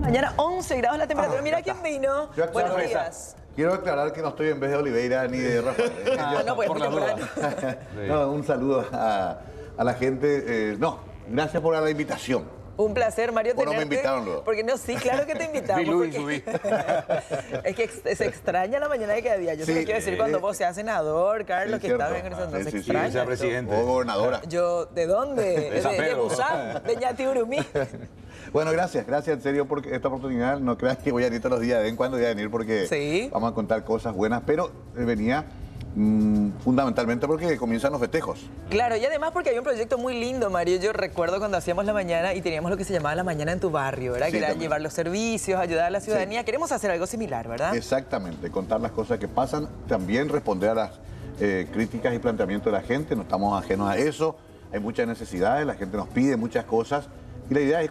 Mañana 11 grados la temperatura. Mira quién vino. Buenos días. Quiero aclarar que no estoy en vez de Oliveira ni de Rafael. No, pues por la duda. No, un saludo a la gente. Gracias por la invitación. Un placer, Mario, ¿O no tenerte. me invitaron luego? Porque no, sí, claro que te invitamos. Vi Luis, porque- subí. Es que se extraña la mañana de cada día. Yo Sí, te lo quiero decir cuando vos seas senador, Carlos, sí, que estás cierto. en esa, no se Sí, sí, extraña. sea esto. presidente. O gobernadora. Yo, ¿de dónde? De San De Pedro. Busan, de Ñatiurumí. Bueno, gracias en serio por esta oportunidad. No creas que voy a venir todos los días, de vez en cuando voy a venir porque Sí. vamos a contar cosas buenas, pero venía fundamentalmente porque comienzan los festejos. Claro, y además porque había un proyecto muy lindo, Mario. Yo recuerdo cuando hacíamos la mañana y teníamos lo que se llamaba la mañana en tu barrio, ¿verdad? Sí, Que era también. llevar los servicios, ayudar a la ciudadanía. Queremos hacer algo similar, ¿verdad? Exactamente, contar las cosas que pasan, también responder a las críticas y planteamientos de la gente, no estamos ajenos a eso, hay muchas necesidades, la gente nos pide muchas cosas y la idea es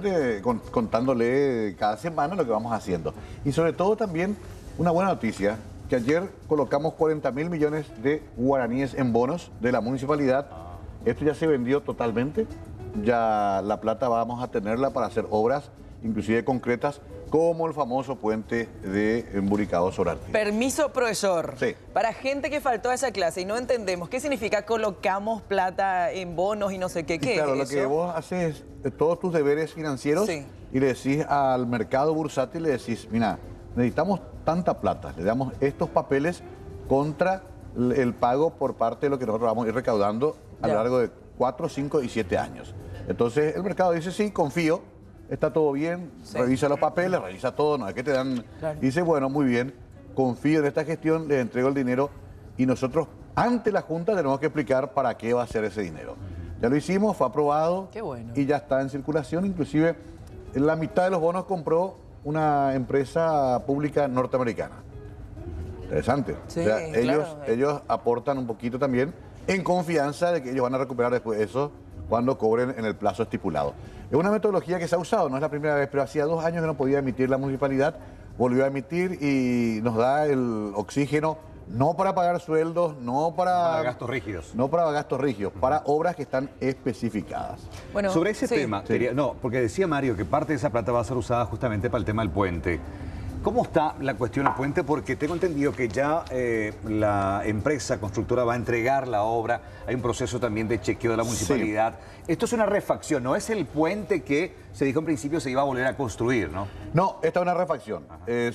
contándole cada semana lo que vamos haciendo. Y sobre todo también una buena noticia, que ayer colocamos 40.000 millones de guaraníes en bonos de la municipalidad. Esto ya se vendió totalmente, ya la plata vamos a tenerla para hacer obras, inclusive concretas, como el famoso puente de Emburicado Sorarte. Permiso, profesor. Sí. Para gente que faltó a esa clase y no entendemos qué significa colocamos plata en bonos y no sé qué, Y ¿qué claro, es lo eso? que vos haces todos tus deberes financieros Sí. y le decís al mercado bursátil, le decís, mira, necesitamos tanta plata, le damos estos papeles contra el pago por parte de lo que nosotros vamos a ir recaudando a lo Ya. largo de 4, 5 y 7 años. Entonces el mercado dice, sí, confío, está todo bien, Sí. revisa los papeles, revisa todo, no es que te dan... Claro. Dice, bueno, muy bien, confío en esta gestión, les entrego el dinero y nosotros ante la Junta tenemos que explicar para qué va a ser ese dinero. Ya lo hicimos, fue aprobado Qué bueno. y ya está en circulación, inclusive la mitad de los bonos compró una empresa pública norteamericana. Interesante. Sí, ellos, claro. ellos aportan un poquito también en confianza de que ellos van a recuperar después eso cuando cobren en el plazo estipulado. Es una metodología que se ha usado, no es la primera vez, pero hacía 2 años que no podía emitir la municipalidad, volvió a emitir y nos da el oxígeno no para pagar sueldos, no para Gastos rígidos. no para gastos rígidos, para obras que están especificadas. Bueno, Sobre ese sí. tema, porque decía Mario que parte de esa plata va a ser usada justamente para el tema del puente. ¿Cómo está la cuestión del puente? Porque tengo entendido que ya la empresa constructora va a entregar la obra, hay un proceso también de chequeo de la municipalidad. Esto es una refacción, no es el puente que se dijo en principio se iba a volver a construir, ¿no? No, esta es una refacción.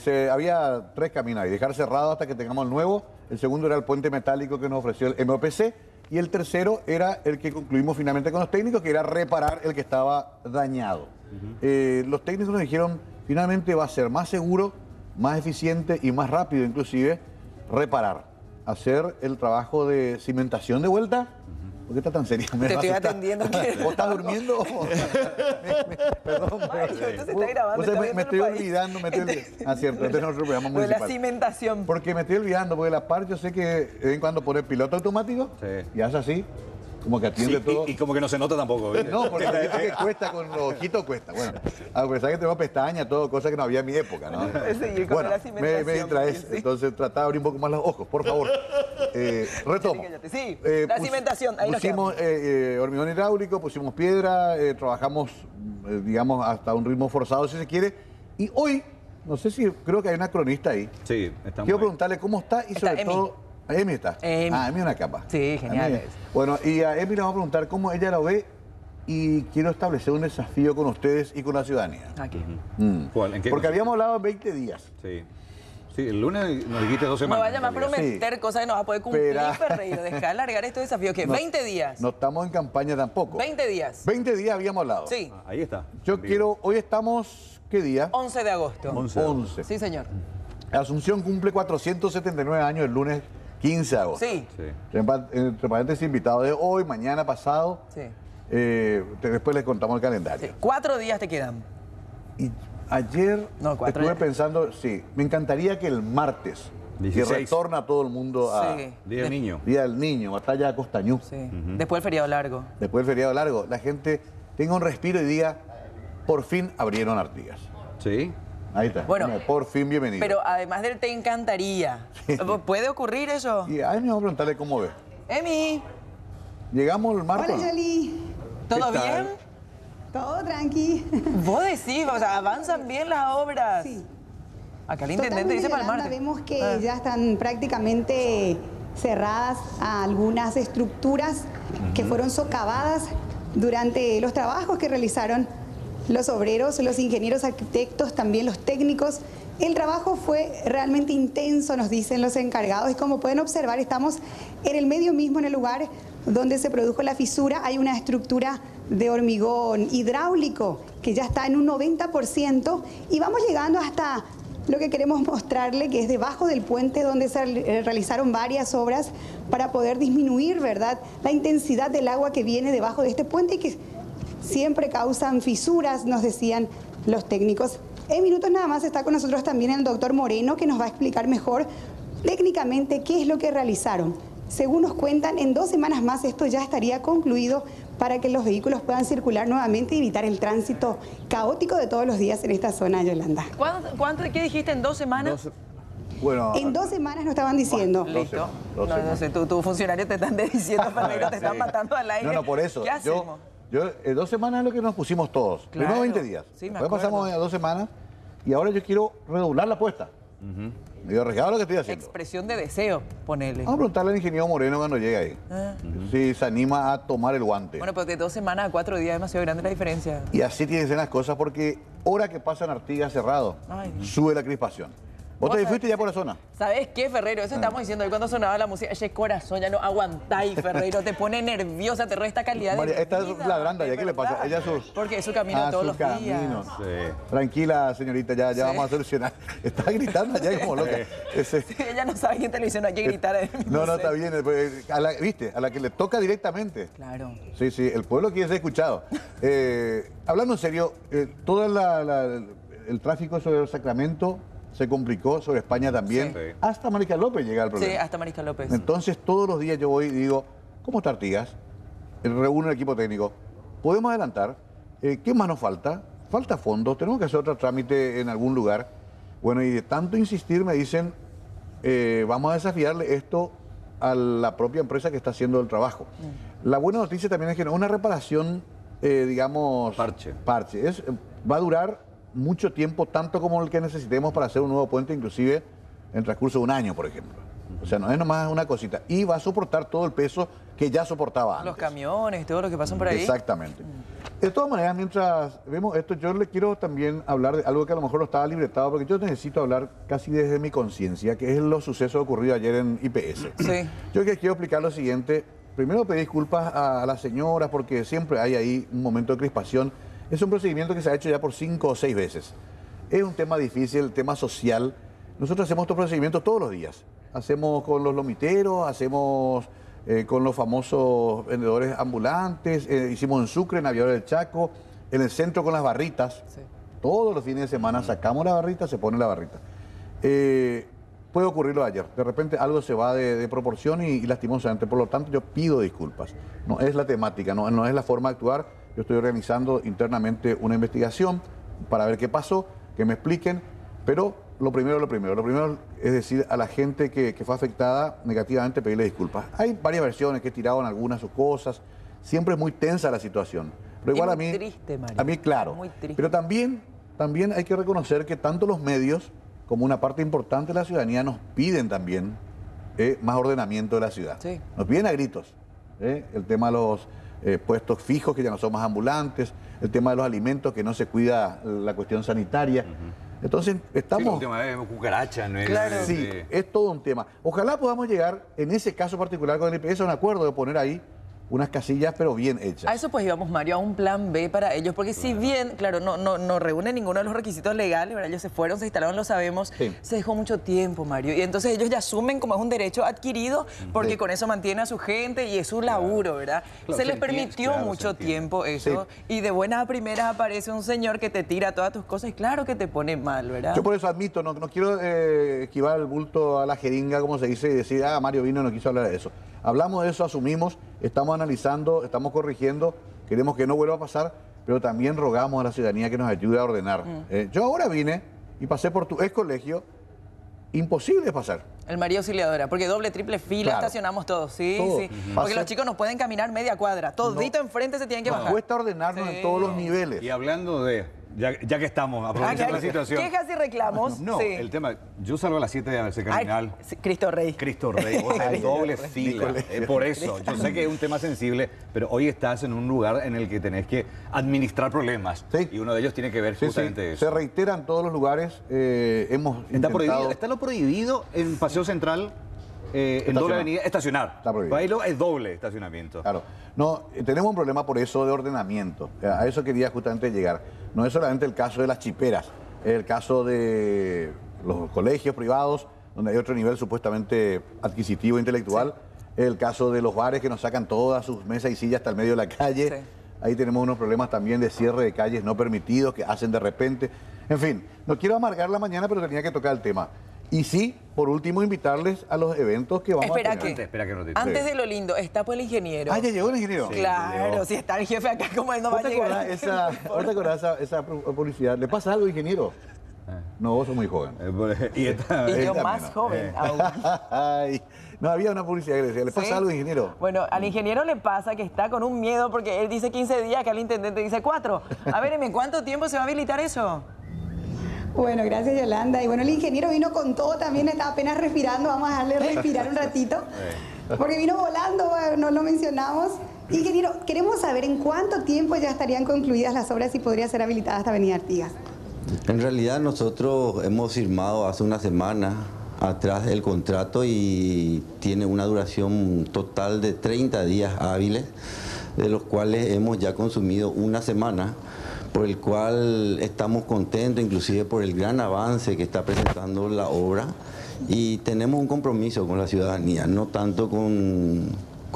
Había 3 caminos ahí, dejar cerrado hasta que tengamos el nuevo. El segundo era el puente metálico que nos ofreció el MOPC. Y el tercero era el que concluimos finalmente con los técnicos, que era reparar el que estaba dañado. Los técnicos nos dijeron, finalmente va a ser más seguro, más eficiente y más rápido inclusive reparar. Hacer el trabajo de cimentación de vuelta. ¿Por qué está tan serio? Te estoy atendiendo. ¿Vos estás durmiendo? Perdón. Mario, esto se está grabando, O sea, está me viendo estoy el país. olvidando. Ah, cierto, este es nuestro programa Lo de la municipal. cimentación. Porque me estoy olvidando, porque la par yo sé que de vez en cuando pone piloto automático Sí. y hace así, como que atiende Sí, todo. y como que no se nota tampoco. ¿viste? No, porque la gente que cuesta con los ojitos cuesta. Bueno, a pesar que tenemos pestañas, todo, cosa que no había en mi época, ¿no? Seguir con Bueno, la me cimentación, distraes, sí. entonces trata de abrir un poco más los ojos, por favor. Retomo. Sí, la cimentación, ahí nos pusimos hormigón hidráulico, pusimos piedra, trabajamos, digamos, hasta un ritmo forzado, si se quiere. Y hoy, no sé si, creo que hay una cronista ahí. Sí, estamos Quiero ahí. preguntarle cómo está y Está sobre Emi. todo... Emi está. Emi. Ah, Emi es una capa. Sí, genial Emi- es. Bueno, y a Emi le vamos a preguntar cómo ella lo ve y quiero establecer un desafío con ustedes y con la ciudadanía. Aquí. ¿Cuál? ¿En qué Porque consiste? habíamos hablado en 20 días. Sí. Sí, el lunes nos dijiste 2 No semanas. vaya más a en realidad. prometer cosas que no vas a poder cumplir, Espera. Ferreiro. Deja alargar estos desafíos. ¿Qué? No- 20 días. No estamos en campaña tampoco. 20 días. 20 días habíamos hablado. Sí. Ah, ahí está. Yo Bien. quiero, hoy estamos, ¿qué día? 11 de agosto. 11. Sí, señor. Asunción cumple 479 años el lunes 15 de agosto. Sí. Sí. Entre paréntesis, invitados de hoy, mañana, pasado. Sí. Después les contamos el calendario. Sí. 4 días te quedan. Y ayer No, 4 estuve días. pensando, sí, me encantaría que el martes, 16. que retorna todo el mundo a Sí. Día del Niño. Día del Niño, batalla de Costañú, Sí. Después el feriado largo. después del feriado largo, la gente tenga un respiro y diga, por fin abrieron Artigas. Sí. Ahí está. Bueno, Por fin bienvenido. Pero además del te encantaría. ¿Puede ocurrir eso? Y a mí me vamos a preguntarle cómo ve. Emi, Llegamos el martes. Hola, Yali. ¿todo ¿Qué tal? bien? Todo tranqui. Vos decís, o sea, avanzan bien las obras. Sí. Acá el intendente dice para el Yolanda, martes. vemos que ya están prácticamente cerradas algunas estructuras que fueron socavadas durante los trabajos que realizaron los obreros, los ingenieros arquitectos, también los técnicos. El trabajo fue realmente intenso, nos dicen los encargados, y como pueden observar, estamos en el medio mismo, en el lugar donde se produjo la fisura. Hay una estructura de hormigón hidráulico que ya está en un 90%, y vamos llegando hasta lo que queremos mostrarle, que es debajo del puente, donde se realizaron varias obras para poder disminuir, ¿verdad?, la intensidad del agua que viene debajo de este puente y que siempre causan fisuras, nos decían los técnicos. En minutos nada más está con nosotros también el doctor Moreno, que nos va a explicar mejor técnicamente qué es lo que realizaron. Según nos cuentan, en 2 semanas más esto ya estaría concluido para que los vehículos puedan circular nuevamente y evitar el tránsito caótico de todos los días en esta zona, Yolanda. ¿Qué dijiste? ¿En 2 semanas? Bueno, En 2 semanas nos estaban diciendo. Listo. Dos No sé, tu funcionario te están diciendo, Ferreiro, te están matando al aire. no, por eso. ¿Qué hacemos? Yo 2 semanas es lo que nos pusimos todos. Claro. Primero 20 días. Sí, me Después acuerdo. pasamos a 2 semanas y ahora yo quiero redoblar la apuesta. Medio arriesgado lo que estoy haciendo. Expresión de deseo, ponele. Vamos a preguntarle al ingeniero Moreno cuando llegue ahí. Ah. Si se anima a tomar el guante. Bueno, pero de 2 semanas a 4 días es demasiado grande la diferencia. Y así tienen que ser las cosas porque hora que pasan Artigas cerrado, Ay, Dios. sube la crispación. ¿Vos te Vos fuiste sabés- ya por la zona? ¿Sabes qué, Ferreiro? Eso estamos diciendo hoy cuando sonaba la música. Ese corazón ya no aguantáis, Ferreiro. Te pone nerviosa, te resta calidad María, de esta vida. es ladrando ya, ¿qué le pasa? ¿verdad? Ella su... Porque es su camino de todos los días. Sí. Tranquila, señorita, ya Sí. vamos a solucionar. Está gritando allá como loca. Ese- Ella no sabe que en televisión hay que gritar. No, está bien. ¿Viste? A la que le toca directamente. Claro. Sí, sí, el pueblo quiere ser escuchado. Hablando en serio, todo el tráfico sobre el Sacramento se complicó, sobre España también. Sí. Hasta Marica López llega el Sí, problema. hasta Mariscal López. Entonces, todos los días yo voy y digo, ¿cómo está Artigas? Reúno el equipo técnico. ¿Podemos adelantar? ¿Qué más nos falta? Falta fondos, tenemos que hacer otro trámite en algún lugar. Bueno, y de tanto insistir me dicen, vamos a desafiarle esto a la propia empresa que está haciendo el trabajo. La buena noticia también es que no es una reparación, digamos... Parche. Va a durar mucho tiempo, tanto como el que necesitemos para hacer un nuevo puente, inclusive en el transcurso de 1 año, por ejemplo. O sea, no es nomás una cosita. Y va a soportar todo el peso que ya soportaba antes. Los camiones, todo lo que pasan por ahí. Exactamente. De todas maneras, mientras vemos esto, yo le quiero también hablar de algo que a lo mejor no estaba libretado, porque yo necesito hablar casi desde mi conciencia, que es los sucesos ocurridos ayer en IPS. Sí. Yo que quiero explicar lo siguiente. Primero pedir disculpas a las señoras, porque siempre hay ahí un momento de crispación. Es un procedimiento que se ha hecho ya por 5 o 6 veces. Es un tema difícil, el tema social. Nosotros hacemos estos procedimientos todos los días. Hacemos con los lomiteros, hacemos con los famosos vendedores ambulantes, hicimos en Sucre, en Aviador del Chaco, en el centro con las barritas. Sí. Todos los fines de semana sacamos la barrita, se pone la barrita. Puede ocurrirlo ayer. De repente algo se va de proporción y lastimosamente. Por lo tanto, yo pido disculpas. No es la temática, no es la forma de actuar. Yo estoy organizando internamente una investigación para ver qué pasó, que me expliquen. Pero lo primero es decir a la gente que fue afectada negativamente, pedirle disculpas. Hay varias versiones que he tirado en algunas sus cosas. Siempre es muy tensa la situación. Pero igual Es a muy mí, triste, Mario. a mí claro. Muy triste. Pero también hay que reconocer que tanto los medios como una parte importante de la ciudadanía nos piden también más ordenamiento de la ciudad. Sí. Nos piden a gritos. El tema de los puestos fijos, que ya no son más ambulantes, el tema de los alimentos, que no se cuida la cuestión sanitaria. Entonces, Sí, la estamos... última vez vemos cucaracha, ¿no? Claro. Sí, es todo un tema. Ojalá podamos llegar, en ese caso particular con el IPS, a un acuerdo de poner ahí unas casillas, pero bien hechas. A eso pues íbamos, Mario, a un plan B para ellos, porque si bien, claro, no reúne ninguno de los requisitos legales, ¿verdad? Ellos se fueron, se instalaron, lo sabemos, Sí. se dejó mucho tiempo, Mario, y entonces ellos ya asumen como es un derecho adquirido, porque Sí. con eso mantiene a su gente y es su laburo, ¿verdad? Claro, se se les entiende, permitió claro, se mucho entiende. tiempo eso, y de buenas a primeras aparece un señor que te tira todas tus cosas y claro que te pone mal, ¿verdad? Yo por eso admito, no quiero esquivar el bulto a la jeringa, como se dice, y decir, Mario vino, no quiso hablar de eso. Hablamos de eso, asumimos, estamos analizando, estamos corrigiendo, queremos que no vuelva a pasar, pero también rogamos a la ciudadanía que nos ayude a ordenar. Yo ahora vine y pasé por tu ex colegio imposible pasar. El María Auxiliadora, porque doble, triple fila, Claro. estacionamos todos, sí, Todo. sí. Ujú. Porque Pasa- los chicos nos pueden caminar media cuadra, todito enfrente se tienen que bajar. Cuesta ordenarnos Sí. en todos los niveles. Y hablando de, ya que estamos, aprovechando la situación. Quejas y reclamos. No, sí. el tema, yo salgo a las 7 de ese Ay, criminal. sí, Cristo Rey. Cristo Rey, o sea, el doble fila. Por eso, yo sé que es un tema sensible, pero hoy estás en un lugar en el que tenés que administrar problemas. Sí. Y uno de ellos tiene que ver Sí, sí, justamente eso. se reitera en todos los lugares. Hemos Está intentado- prohibido, está lo prohibido en Paseo Central, en doble avenida, estacionar. Está prohibido. Ahí es doble estacionamiento. Claro. No, tenemos un problema por eso de ordenamiento. A eso quería justamente llegar. No es solamente el caso de las chiperas, es el caso de los colegios privados, donde hay otro nivel supuestamente adquisitivo e intelectual. Es el caso de los bares que nos sacan todas sus mesas y sillas hasta el medio de la calle. Sí. Ahí tenemos unos problemas también de cierre de calles no permitidos que hacen de repente. En fin, no quiero amargar la mañana, pero tenía que tocar el tema. Y sí, por último, invitarles a los eventos que vamos Espera a tener. que, Espera que no te- antes de lo lindo, está pues el ingeniero. Ah, ya llegó el ingeniero. Claro, si está el jefe acá, ¿cómo él no va ¿Vos a te llegar? acordás ¿vos te acordás esa publicidad? ¿Le pasa algo, ingeniero? No, vos sos muy joven. Y esta- Y yo Él más también, joven aún. Ay, no, había una publicidad que le decía, ¿le pasa ¿Sí? algo, ingeniero? Bueno, al ingeniero le pasa que está con un miedo porque él dice 15 días, que al intendente dice 4. A ver, ¿en cuánto tiempo se va a habilitar eso? Bueno, gracias Yolanda. Y bueno, el ingeniero vino con todo también, estaba apenas respirando, vamos a dejarle respirar un ratito. Porque vino volando, bueno, no lo mencionamos. Ingeniero, queremos saber en cuánto tiempo ya estarían concluidas las obras y podría ser habilitada esta avenida Artigas. En realidad nosotros hemos firmado hace una semana atrás el contrato y tiene una duración total de 30 días hábiles, de los cuales hemos ya consumido una semana, por el cual estamos contentos inclusive por el gran avance que está presentando la obra y tenemos un compromiso con la ciudadanía, no tanto con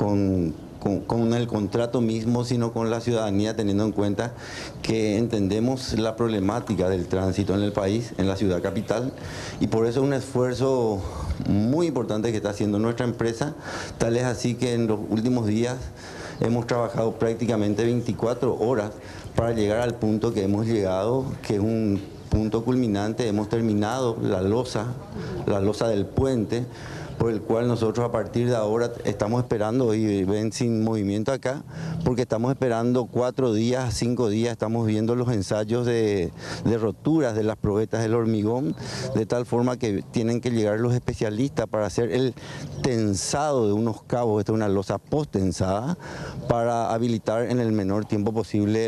el contrato mismo, sino con la ciudadanía, teniendo en cuenta que entendemos la problemática del tránsito en el país, en la ciudad capital, y por eso es un esfuerzo muy importante que está haciendo nuestra empresa, tal es así que en los últimos días hemos trabajado prácticamente 24 horas para llegar al punto que hemos llegado, que es un punto culminante. Hemos terminado la losa del puente, por el cual nosotros a partir de ahora estamos esperando, y ven sin movimiento acá, porque estamos esperando 4 días, 5 días, estamos viendo los ensayos de roturas de las probetas del hormigón, de tal forma que tienen que llegar los especialistas para hacer el tensado de unos cabos, esta es una losa post-tensada, para habilitar en el menor tiempo posible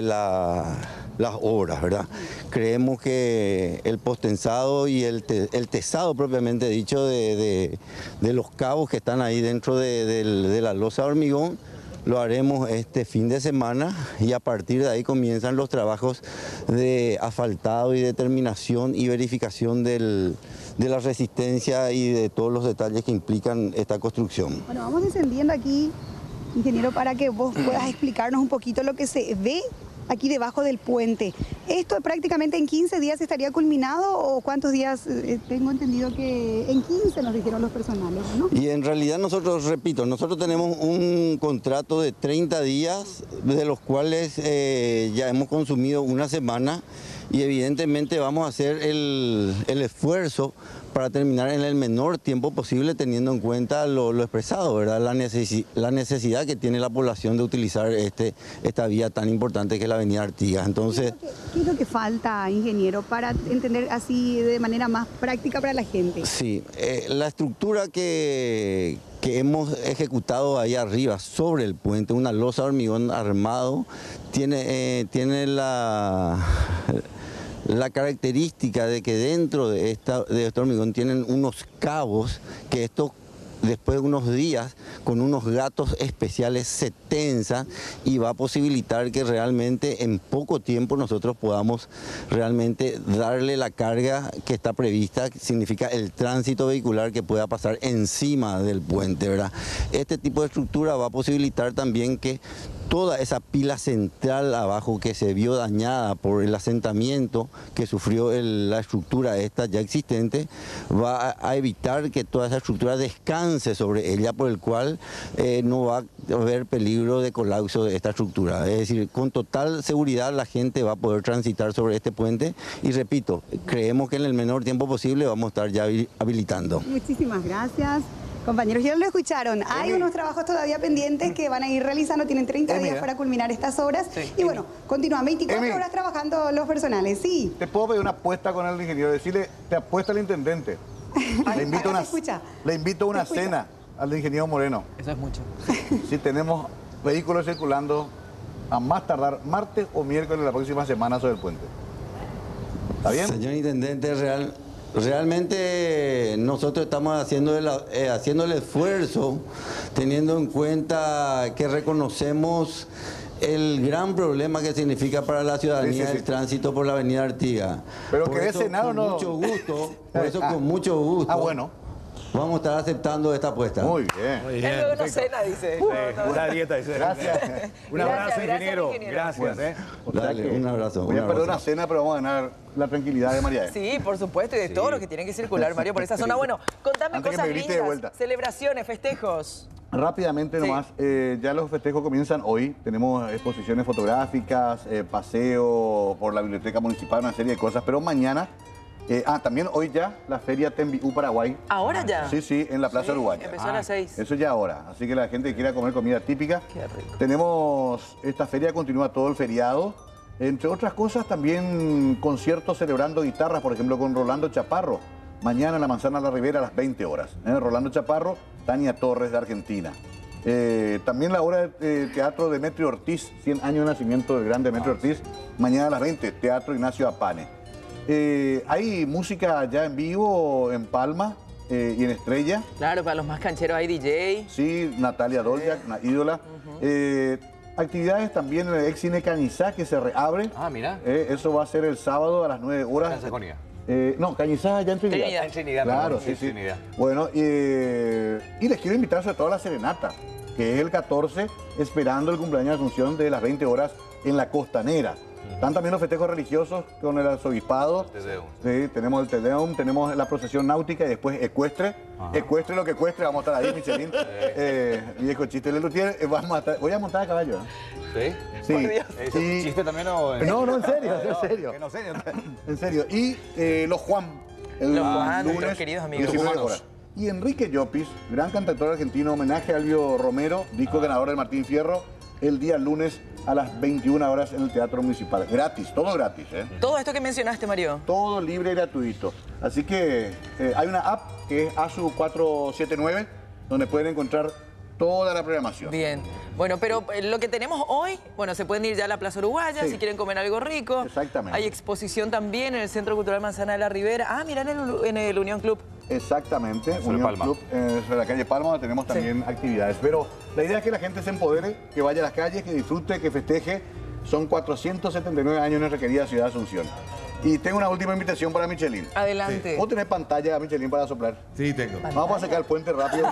las obras, ¿verdad? Creemos que el postensado y el tesado propiamente dicho de los cabos que están ahí dentro de la losa de hormigón lo haremos este fin de semana y a partir de ahí comienzan los trabajos de asfaltado y determinación y verificación de la resistencia y de todos los detalles que implican esta construcción. Bueno, vamos descendiendo aquí, ingeniero, para que vos puedas explicarnos un poquito lo que se ve aquí debajo del puente. ¿Esto prácticamente en 15 días estaría culminado o cuántos días? Tengo entendido que en 15 nos dijeron los personales, ¿no? Y en realidad nosotros, repito, nosotros tenemos un contrato de 30 días, de los cuales ya hemos consumido una semana y evidentemente vamos a hacer el esfuerzo para terminar en el menor tiempo posible, teniendo en cuenta lo expresado, ¿verdad? La necesidad que tiene la población de utilizar esta vía tan importante que es la avenida Artigas. Entonces, ¿Qué es lo que falta, ingeniero, para entender así de manera más práctica para la gente? sí, la estructura que hemos ejecutado ahí arriba, sobre el puente, una losa de hormigón armado, tiene la característica de que dentro de este hormigón tienen unos cabos que estos, después de unos días, con unos gatos especiales se tensa y va a posibilitar que realmente en poco tiempo nosotros podamos realmente darle la carga que está prevista, que significa el tránsito vehicular que pueda pasar encima del puente, ¿verdad? Este tipo de estructura va a posibilitar también que toda esa pila central abajo que se vio dañada por el asentamiento que sufrió la estructura esta ya existente, va a evitar que toda esa estructura descanse avance sobre ella por el cual no va a haber peligro de colapso de esta estructura. Es decir, con total seguridad la gente va a poder transitar sobre este puente y repito, creemos que en el menor tiempo posible vamos a estar ya habilitando. Muchísimas gracias. Compañeros, ya lo escucharon. Hay unos trabajos todavía pendientes que van a ir realizando. Tienen 30 días para culminar estas obras. Y bueno, continúan 24 horas trabajando los personales. Sí. Te puedo pedir una apuesta con el ingeniero. Decirle, te apuesta al intendente. Le invito a una cena al ingeniero Moreno. Eso es mucho. Si tenemos vehículos circulando a más tardar martes o miércoles de la próxima semana sobre el puente. ¿Está bien? Señor intendente, realmente nosotros estamos haciendo el esfuerzo, teniendo en cuenta que reconocemos el gran problema que significa para la ciudadanía el tránsito por la avenida Artigas. Pero que ese Senado no. Mucho gusto, por eso con mucho gusto. Bueno. Vamos a estar aceptando esta apuesta. Muy bien. Él luego no cena, dice. Una dieta, dice. Gracias. Un abrazo, ingeniero. Gracias. Dale, un abrazo. Voy a perder una cena, pero vamos a ganar la tranquilidad de María. Sí, por supuesto, y de todo lo que tienen que circular, Mario, por esa zona. Bueno, contame Antes que cosas me grite de lindas, vuelta. celebraciones, festejos. Rápidamente nomás, ya los festejos comienzan hoy. Tenemos exposiciones fotográficas, paseo por la biblioteca municipal, una serie de cosas, pero mañana... también hoy ya la Feria Tembiú Paraguay. ¿Ahora ya? Sí, en la Plaza Uruguaya. Empezó a las 6. Eso ya ahora. Así que la gente que quiera comer comida típica. Qué rico. Tenemos, esta feria continúa todo el feriado. Entre otras cosas, también conciertos celebrando guitarras, por ejemplo, con Rolando Chaparro. Mañana en la Manzana La Ribera a las 20 horas. Rolando Chaparro, Tania Torres de Argentina. También la obra de teatro de Demetrio Ortiz, 100 años de nacimiento del gran Demetrio Ortiz. Mañana a las 20, Teatro Ignacio Apane. Hay música ya en vivo en Palma y en Estrella. Claro, para los más cancheros hay DJ. Sí, Natalia Doljak, una ídola. Actividades también en el ex cine Cañizá que se reabre. Ah, mira. Eso va a ser el sábado a las 9 horas. En Sajonia. No, Cañizá ya en Trinidad. En Trinidad. Claro, perdón, sí. Trinidad. Bueno, y les quiero invitar sobre todo a la serenata, que es el 14, esperando el cumpleaños de Asunción de las 20 horas en la Costanera. Están también los festejos religiosos con el arzobispado. Sí, tenemos el Te Deum, tenemos la procesión náutica y después ecuestre. Ajá. Ecuestre lo que ecuestre, vamos a estar ahí, Michelin. Viejo chiste, le Lutier, voy a montar a caballo. ¿Sí? Sí. Por Dios. ¿Es un chiste también o...? No, en serio, en serio. Que no sé. En serio. Y los Juan. Los Juan, lunes, nuestros queridos amigos. 19 horas. Y Enrique Llopis, gran cantautor argentino, homenaje a Alvio Romero, disco ganador del Martín Fierro, el día lunes a las 21 horas en el Teatro Municipal. Gratis, todo gratis, ¿eh? Todo esto que mencionaste, Mario. Todo libre y gratuito. Así que hay una app que es ASU 479, donde pueden encontrar toda la programación. Bien. Bueno, pero lo que tenemos hoy, bueno, se pueden ir ya a la Plaza Uruguaya si quieren comer algo rico. Exactamente. Hay exposición también en el Centro Cultural Manzana de la Ribera. Ah, mira, en el Unión Club. Exactamente, Unión Club, sobre la calle Palma, donde tenemos también actividades. Pero la idea es que la gente se empodere, que vaya a las calles, que disfrute, que festeje. Son 479 años en nuestra querida ciudad de Asunción. Y tengo una última invitación para Michelin. Adelante. ¿Vos tenés pantalla, Michelin, para soplar? Sí, tengo. Vamos a sacar el puente rápido.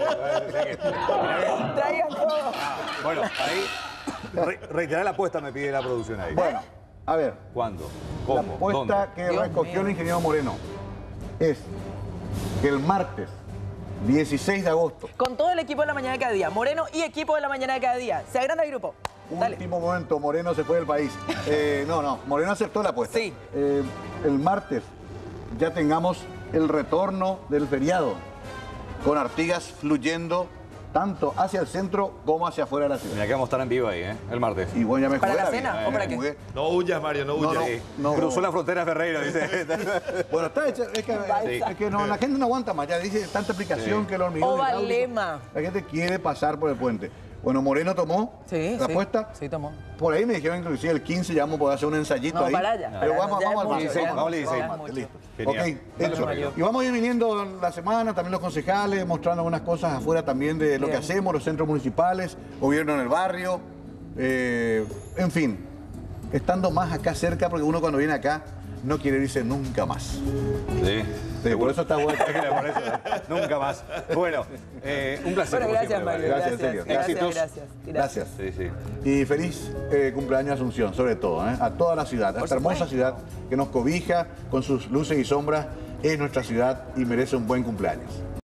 Traigan todo. Bueno, ahí, reiterar la apuesta me pide la producción ahí. Bueno, a ver. ¿Cuándo? ¿Cómo? La apuesta que recogió el ingeniero Moreno es que el martes 16 de agosto. Con todo el equipo de la mañana de cada día. Moreno y equipo de la mañana de cada día. Se agranda el grupo. Dale. Último momento, Moreno se fue del país. No, Moreno aceptó la apuesta. Sí. El martes ya tengamos el retorno del feriado, con Artigas fluyendo tanto hacia el centro como hacia afuera de la ciudad. Mira que vamos a estar en vivo ahí, el martes. Y bueno, ya me ¿Para jugué la vida, cena o para qué? jugué. No huyas, Mario, no huyas. Cruzó la frontera Ferreira, dice. Bueno, está hecho, es que no, la gente no aguanta más, ya dice tanta aplicación que el hormigón Ovalema. La gente quiere pasar por el puente. Bueno, Moreno tomó la apuesta. Sí, tomó. Por ahí me dijeron inclusive el 15 ya vamos a poder hacer un ensayito ahí. Para allá. Pero vamos al 16. Vamos al 16. Listo. Genial. Ok, hecho. Y vamos a ir viniendo la semana, también los concejales, mostrando algunas cosas afuera también de lo que hacemos, los centros municipales, gobierno en el barrio, en fin, estando más acá cerca, porque uno cuando viene acá no quiere irse nunca más. Sí. Por eso está bueno. Por eso, nunca más. Bueno, un placer. Bueno, gracias, Mario. Gracias, en serio. Gracias. Sí, sí. Y feliz cumpleaños Asunción, sobre todo, a toda la ciudad, a esta hermosa ciudad que nos cobija con sus luces y sombras, es nuestra ciudad y merece un buen cumpleaños.